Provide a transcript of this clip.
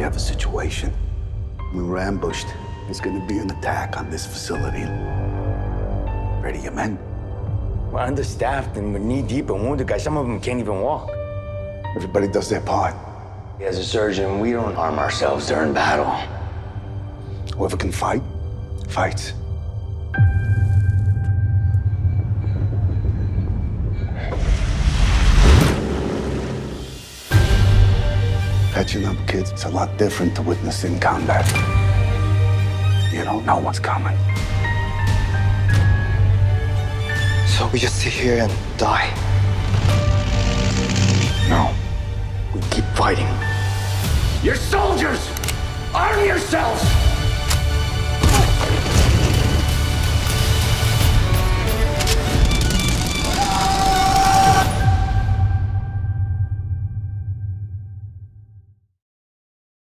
have a situation. We were ambushed. There's gonna be an attack on this facility. Ready, your men? We're understaffed and we're knee-deep in wounded guys. Some of them can't even walk. Everybody does their part. As a surgeon, we don't arm ourselves during battle. Whoever can fight, fights. Catching up, kids, it's a lot different to witnessing combat. You don't know what's coming. So we just sit here and die? No, we keep fighting. You're soldiers! Arm yourselves!